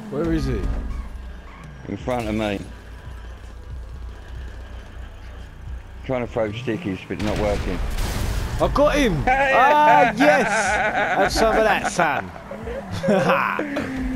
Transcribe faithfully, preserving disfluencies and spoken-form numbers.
Where is he? In front of me. Trying to throw stickies, but not working. I've got him! Ah, yes! Have some of that, son.